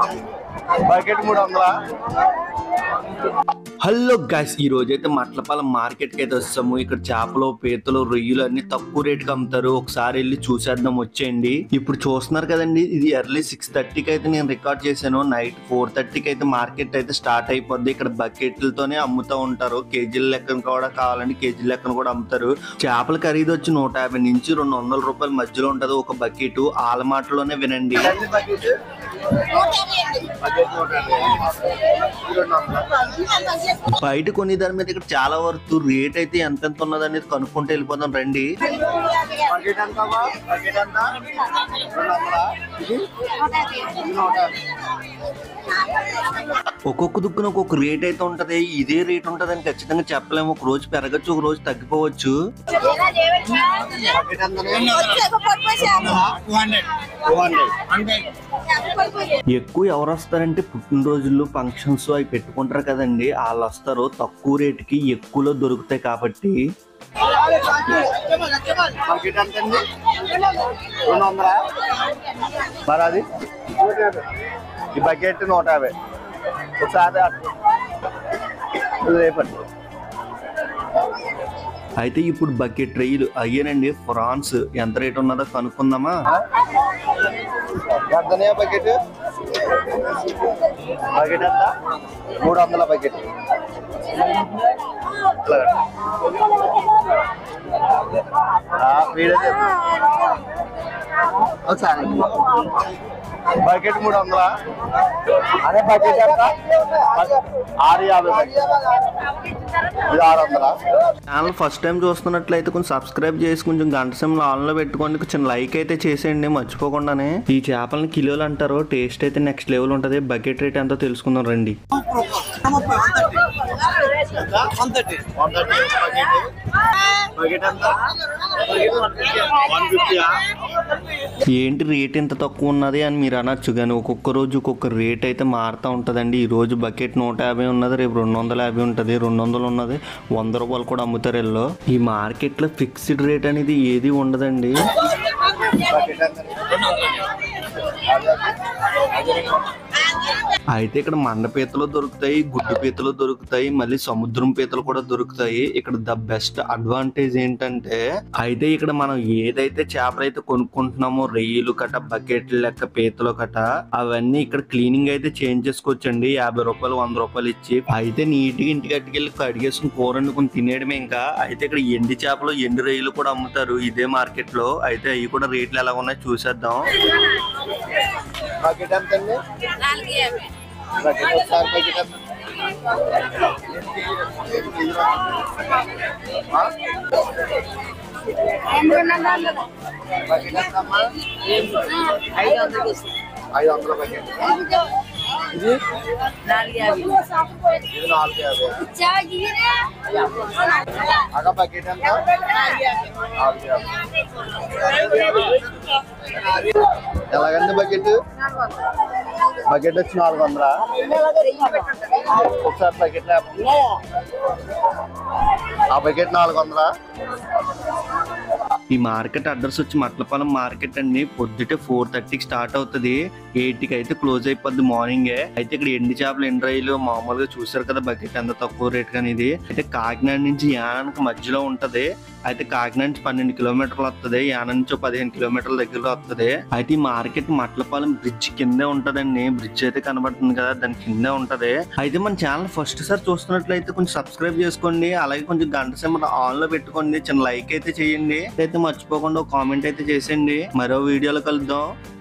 Bucket 300. Hello guys, ఈ రోజైతే Matlapalem market కి అయితే వస్తాము. ఇక్కడ చేపలు, పీతలు, రొయ్యలు అన్ని తక్కువ రేటుకి అమ్ముతారు. ఒకసారి వెళ్ళి చూసేద్దాం వచ్చేయండి. ఇప్పుడు చూస్తున్నారు కదండి, ఇది ఎర్లీ 6:30కి అయితే నేను రికార్డ్ చేశాను. నైట్ 4:30కి అయితే మార్కెట్ అయితే స్టార్ట్ అయిపోద్ది. ఇక్కడ బకెట్లతోనే అమ్ముతూ ఉంటారు. కేజీల లెక్కన కూడా కావాలంటే కేజీల లెక్కన కూడా అమ్ముతారు. చేపల ఖరీదు వచ్చి 150 నుంచి 200 రూపాయల మధ్యలో ఉంటది ఒక బకెట్. ఆలమాటలోనే వినండి. బయట కొన్ని దాని మీద ఇక్కడ చాలా వరకు రేట్ అయితే ఎంత ఉన్నది అనేది కనుక్కుంటూ వెళ్ళిపోతాం రండి. ఒక్కొక్క దుక్కున ఒక్కొక్క రేట్ అయితే ఉంటది. ఇదే రేట్ ఉంటది అని ఖచ్చితంగా చెప్పలేము. ఒక రోజు పెరగచ్చు, ఒక రోజు తగ్గిపోవచ్చు. ఎక్కువ ఎవరు వస్తారంటే పుట్టినరోజులు, ఫంక్షన్స్ అవి పెట్టుకుంటారు కదండి, వాళ్ళు వస్తారు. తక్కువ రేటుకి ఎక్కువలో దొరుకుతాయి కాబట్టి. మరి అది ఈ బకెట్ 150. ఒకసారి రేపండి. అయితే ఇప్పుడు బకెట్ రొయ్యలు అయ్యానండి. ఫ్రాన్స్ ఎంత రేట్ ఉన్నదో కనుక్కుందామా. ఎంతనే బకెట్? బకెట్ ఎంత? 300 బకెట్. ఒకసారి బకెట్ 300. అదే బకెట్ ఎంత? 650. ఇది 600. ఛానల్ ఫస్ట్ టైం చూస్తున్నట్లయితే కొంచెం సబ్స్క్రైబ్ చేసి కొంచెం గంట సింబల్ ఆన్ లో పెట్టుకోండి. కొంచెం లైక్ అయితే చేసేయండి మర్చిపోకుండానే. ఈ చేపలని కిలోలు అంటారు. టేస్ట్ అయితే నెక్స్ట్ లెవెల్ ఉంటది. బకెట్ రేట్ ఎంతో తెలుసుకుందాం రండి. ఏంటి రేట్ ఎంత తక్కువ ఉన్నది అని మీరు అనొచ్చు, కానీ ఒక్కొక్క రోజు ఒక్కొక్క రేట్ అయితే మారుతూ ఉంటుందండి. ఈ రోజు బకెట్ 150 ఉన్నది, రేపు 250 ఉంటుంది, 200 ఉన్నది, 100 రూపాయలు కూడా అమ్ముతారు వీళ్ళు. ఈ మార్కెట్ లో ఫిక్స్డ్ రేట్ అనేది ఏది ఉండదండి. అయితే ఇక్కడ మండ పీతలు దొరుకుతాయి, గుడ్డు పీతలు దొరుకుతాయి, మళ్ళీ సముద్రం పీతలు కూడా దొరుకుతాయి. ఇక్కడ ద బెస్ట్ అడ్వాంటేజ్ ఏంటంటే, అయితే ఇక్కడ మనం ఏదైతే చేపలు అయితే కొనుక్కుంటున్నామో, రొయ్యలు కట, బకెట్ లెక్క పీతలు కట, అవన్నీ ఇక్కడ క్లీనింగ్ అయితే చేంజ్ చేసుకోవచ్చండి. 50 రూపాయలు, 100 రూపాయలు ఇచ్చి. అయితే నీట్ గా ఇంటికి అట్టుకెళ్ళి కడిగేసుకుని కూర వండుకుని తినేయడమే. ఇంకా అయితే ఇక్కడ ఎండి చేపలు, ఎండి రొయ్యలు కూడా అమ్ముతారు ఇదే మార్కెట్ లో. అయితే అవి కూడా రేట్లు ఎలా ఉన్నాయో చూసేద్దాం. బకెట్ ఎంత అండి? బకెట్ ఒకసారి బకెట్ ఎంత? బకెట్ ఎంత అమ్మా? 500 బకెట్. ఇది 450. ఇది 450. అక్కడ బకెట్ ఎంత? 450. ఎలాగండి బకెట్? బకెట్ వచ్చి 400. ఒకసారి బకెట్ ఆ బకెట్ 400. ఈ మార్కెట్ అడ్రస్ వచ్చి మట్లపాలెం మార్కెట్ అండి. పొద్దుటే 4:30కి స్టార్ట్ అవుతుంది, 8కి అయితే క్లోజ్ అయిపోద్ది మార్నింగే. అయితే ఇక్కడ ఎండి చేపలు, ఎండి రొయ్యలు మామూలుగా చూసారు కదా బకెట్ ఎంత తక్కువ రేట్ కానీ. ఇది అయితే కాకినాడ నుంచి యానానికి మధ్యలో ఉంటది. అయితే కాకినాడ నుంచి 12 కిలోమీటర్లు వస్తుంది, యాన నుంచి 15 కిలోమీటర్ల దగ్గరలో వస్తుంది. అయితే ఈ మార్కెట్ మట్లపాలెం బ్రిడ్జ్ కిందే ఉంటదండి. బ్రిడ్జ్ అయితే కనబడుతుంది కదా, దాని కిందే ఉంటది. అయితే మన ఛానల్ ఫస్ట్ సారి చూస్తున్నట్లయితే కొంచెం సబ్స్క్రైబ్ చేసుకోండి, అలాగే కొంచెం గంట సింబల్ ఆన్ లో పెట్టుకోండి, చిన్న లైక్ అయితే చేయండి. అయితే మర్చిపోకుండా ఒక కామెంట్ అయితే చేసేయండి. మరో వీడియోలో కలుద్దాం.